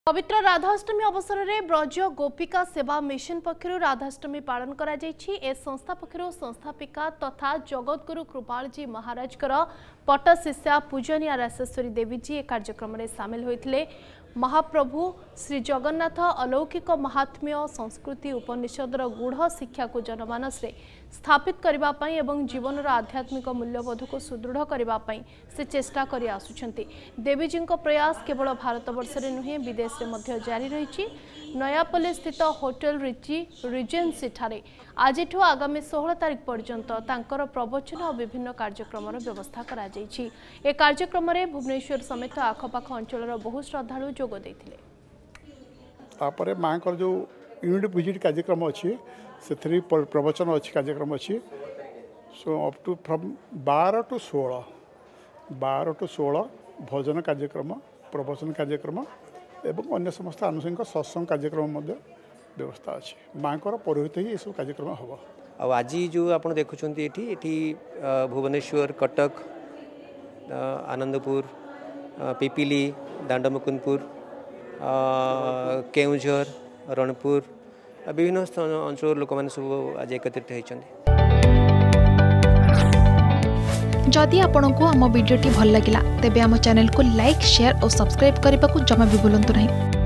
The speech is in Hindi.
पवित्र राधाष्टमी अवसर में ब्रज गोपिका सेवा मिशन पक्षर राधाष्टमी पालन करा जायछि। ए संस्था पक्षर संस्थापिका तथा जगतगुरु कृपालजी महाराज पट शिष्या पूजनीय राशेश्वरी देवी जी ए कार्यक्रम में सामिल होते। महाप्रभु श्री जगन्नाथ अलौकिक महात्म्य संस्कृति उपनिषदर गूढ़ शिक्षा को जनमानस रे स्थापित करने एवं जीवन आध्यात्मिक मूल्यबोध को सुदृढ़ करने से चेष्टा कर आसुछंती। देवीजी प्रयास केवल भारतवर्ष में नुहे विदेश में जारी रही। नयापल्ली स्थित होटेल रिची रिजेंसी ठारे आज आगामी 16 तारीख पर्यंत तांकर प्रवचन और विभिन्न कार्यक्रम व्यवस्था करा जायछि। ए कार्यक्रम में भुवनेश्वर समेत आखपाख अंचल बहु श्रद्धालु जोग देथिले। तापरे मांकर जो यूनिट विजिट कार्यक्रम अच्छी से प्रवचन अच्छी कार्यक्रम अच्छी। So up to from 12 to 16 भोजन कार्यक्रम प्रवचन कार्यक्रम एवं अन्य समस्त आनुषंगिक सत्संग कार्यक्रम व्यवस्था अच्छी। मांकर पौरोहित ही सब कार्यक्रम हम। आज जो आप देखुं ये भुवनेश्वर कटक आनंदपुर पिपिली दांडमुकुंदपुर केउझर रणपुर विभिन्न अंचल लोक मैंने सब आज एकत्रित होती। जदि आपंक आम भिडी भल लगा तेब आम चैनल को लाइक शेयर और सब्सक्राइब करने को जमा भी भूलु नहीं।